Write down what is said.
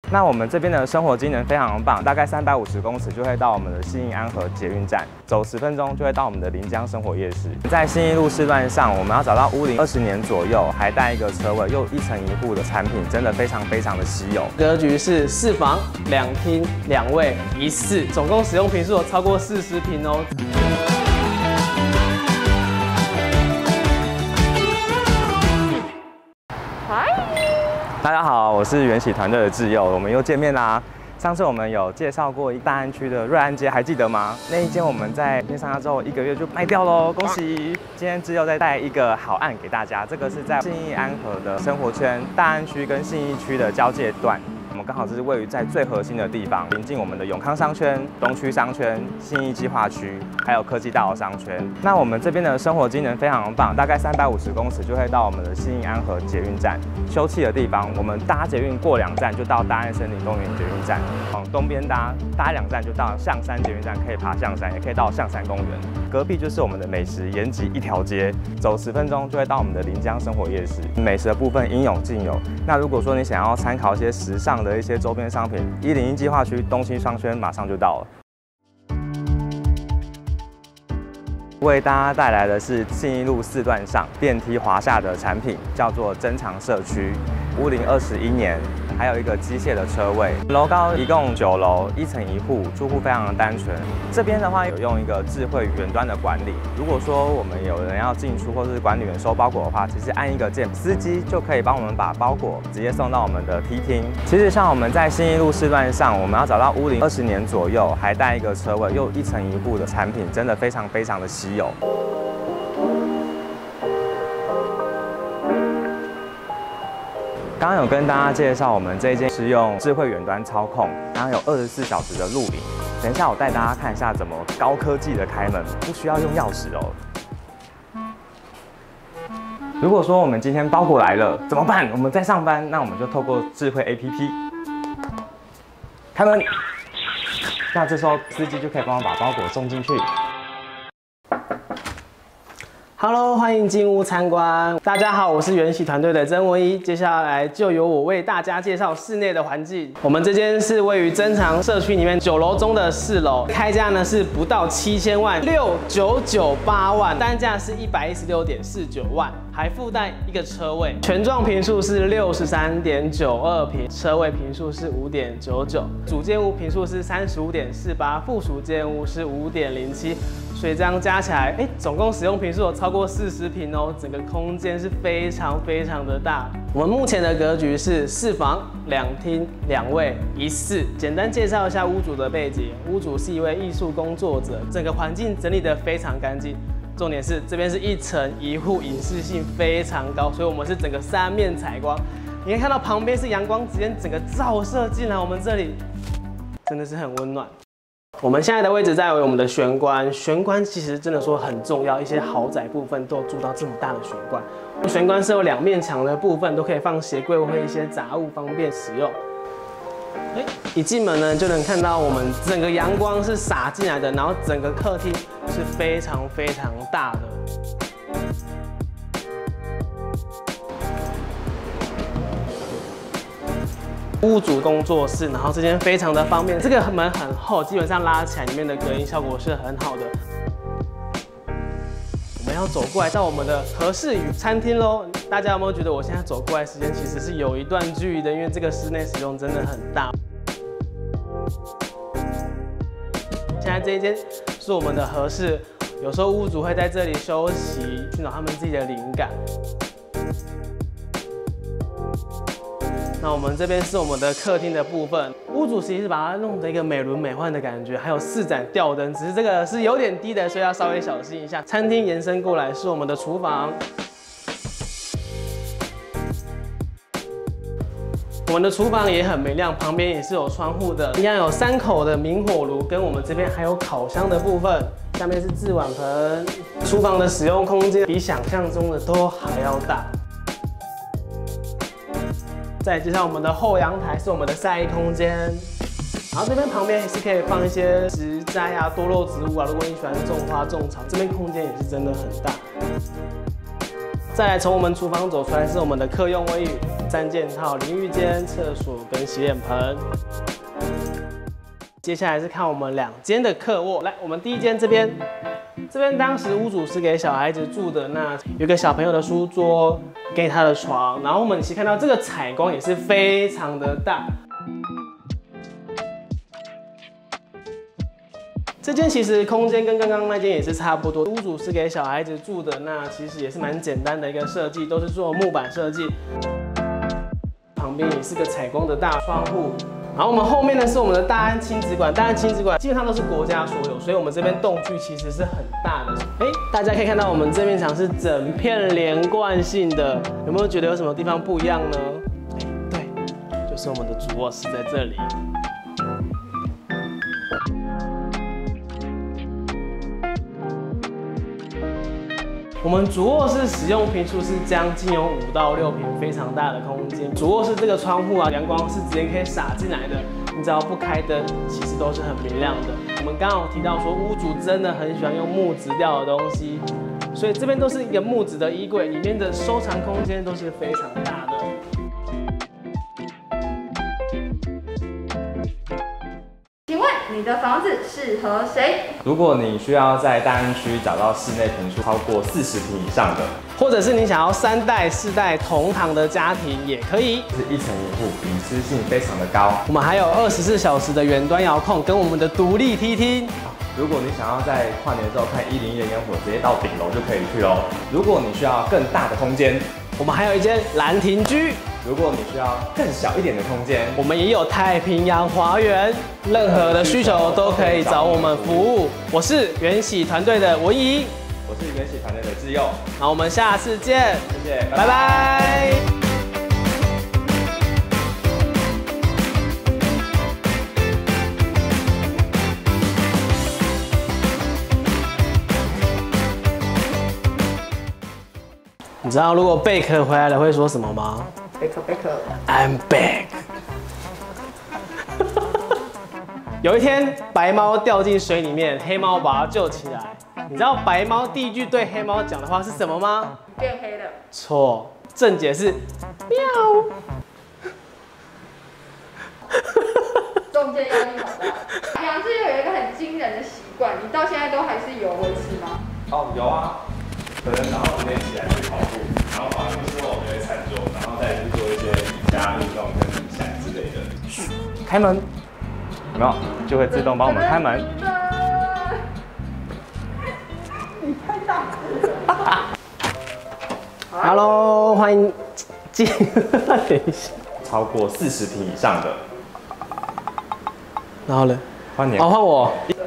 那我们这边的生活机能非常棒，大概350公尺就会到我们的信义安和捷运站，走10分钟就会到我们的临江生活夜市。在信义路4段上，我们要找到屋龄20年左右，还带一个车位，又1层1户的产品，真的非常的稀有。 格局是4房2厅2卫1室，总共使用坪数有超过40坪哦。 大家好，我是元喜团队的智佑，我们又见面啦。上次我们有介绍过大安区的瑞安街，还记得吗？那一间我们在片上架之后1个月就卖掉喽，恭喜！今天智佑再带一个好案给大家，这个是在信义安和的生活圈，大安区跟信义区的交界段。 我们刚好是位于在最核心的地方，临近我们的永康商圈、东区商圈、信义计划区，还有科技大楼商圈。那我们这边的生活机能非常棒，大概350公尺就会到我们的信义安和捷运站。休憩的地方，我们搭捷运过2站就到大安森林公园捷运站，往东边搭2站就到象山捷运站，可以爬象山，也可以到象山公园。隔壁就是我们的美食延吉一条街，走10分钟就会到我们的临江生活夜市。美食的部分应有尽有。那如果说你想要参考一些时尚的一些周边商品，101计划区东区商圈马上就到了。为大家带来的是信义路4段上电梯华夏的产品，叫做珍藏社区，屋龄21年，还有一个机械的车位。楼高一共9楼，1层1户，住户非常的单纯。这边的话有用一个智慧远端的管理，如果说我们有人要进出或是管理员收包裹的话，其实按一个键，司机就可以帮我们把包裹直接送到我们的梯厅。其实像我们在信义路4段上，我们要找到屋龄20年左右，还带一个车位，又1层1户的产品，真的非常的稀有。刚刚有跟大家介绍，我们这一间是用智慧远端操控，然后有24小时的录影。等一下我带大家看一下怎么高科技的开门，不需要用钥匙哦。如果说我们今天包裹来了怎么办？我们在上班，那我们就透过智慧 APP 开门，那这时候司机就可以帮我把包裹送进去。 Hello， 欢迎进屋参观。大家好，我是元喜团队的曾文一。接下来就由我为大家介绍室内的环境。我们这间是位于珍藏社区里面9楼中的4楼，开价呢是不到7000万，6998万，单价是116.49万，还附带一个车位。全幢坪数是63.92坪，车位坪数是5.99，主建物坪数是35.48，附属建物是5.07。 所以这样加起来，总共使用坪数有超过40坪哦，整个空间是非常的大。我们目前的格局是4房2厅2卫1室。简单介绍一下屋主的背景，屋主是一位艺术工作者，整个环境整理得非常干净。重点是这边是1层1户，隐视性非常高，所以我们是整个3面采光。你可以看到旁边是阳光直接整个照射进来，我们这里真的是很温暖。 我们现在的位置在于我们的玄关，玄关其实真的说很重要，一些豪宅部分都有做到这么大的玄关。玄关是有2面墙的部分，都可以放鞋柜或一些杂物，方便使用。一进门呢，就能看到我们整个阳光是洒进来的，然后整个客厅是非常大的。 屋主工作室，然后这间非常的方便，这个门很厚，基本上拉起来，里面的隔音效果是很好的。我们要走过来到我们的和氏与餐厅喽，大家有没有觉得我现在走过来时间其实是有一段距离的？因为这个室内使用真的很大。现在这一间是我们的和室，有时候屋主会在这里休息，去找他们自己的灵感。 那我们这边是我们的客厅的部分，屋主其实是把它弄得一个美轮美奂的感觉，还有4盏吊灯，只是这个是有点低的，所以要稍微小心一下。餐厅延伸过来是我们的厨房，我们的厨房也很明亮，旁边也是有窗户的，一样有3口的明火炉，跟我们这边还有烤箱的部分。下面是制碗盆，厨房的使用空间比想象中的都还要大。 再介绍我们的后阳台是我们的晒衣空间，然后这边旁边也是可以放一些植栽啊、多肉植物啊。如果你喜欢种花种草，这边空间也是真的很大。 再来从我们厨房走出来是我们的客用卫浴，3件套淋浴间、厕所跟洗脸盆。接下来是看我们2间的客卧，来，我们第一间这边当时屋主是给小孩子住的，那有个小朋友的书桌，给他的床，然后我们其实看到这个采光也是非常的大。这间其实空间跟刚刚那间也是差不多，屋主是给小孩子住的，那其实也是蛮简单的一个设计，都是做木板设计。旁边也是个采光的大窗户。然后我们后面呢是我们的大安亲子馆，大安亲子馆基本上都是国家所有，所以我们这边动距其实是很大的。大家可以看到我们这面墙是整片连贯性的，有没有觉得有什么地方不一样呢？对，就是我们的主卧室在这里。我们主卧室使用坪数是将近有5到6坪，非常大的空间。主卧室这个窗户啊，阳光是直接可以洒进来的，你只要不开灯，其实都是很明亮的。我们刚刚有提到说，屋主真的很喜欢用木质调的东西，所以这边都是一个木质的衣柜，里面的收藏空间都是非常大的。 请问你的房子适合谁？ 如果你需要在大安区找到室内坪数超过40坪以上的， 或者是你想要3代、4代同堂的家庭也可以， 是1层1户，隐私性非常的高。 我们还有24小时的远端遥控跟我们的独立梯厅。 如果你想要在跨年的时候看101的烟火，直接到顶楼就可以去喽。如果你需要更大的空间， 我们还有一间兰亭居。 如果你需要更小一点的空间， 我们也有太平洋花园，任何的需求都可以找我们服务。我是元喜团队的文怡， 我是元喜团队的志佑， 那我们下次见， 谢谢， 拜拜。你知道如果贝壳回来了会说什么吗？ 贝壳 ，I'm back 。有一天，白猫掉进水里面，黑猫把它救起来。你知道白猫第一句对黑猫讲的话是什么吗？ 变黑了。 错，正解是喵。 中间压力好大。杨志有一个很惊人的习惯，你到现在都还是有维持吗？ 哦，有啊。可能然后今天起来去跑步，然后跑完步之后我就会餐桌，然后再去做一些瑜伽运动跟冥想之类的。开门，有没有？就会自动帮我们开门。 你太大声了。 Hello， 欢迎进。等一下。 超过40坪以上的。 然后呢？ 换你。 哦，换我。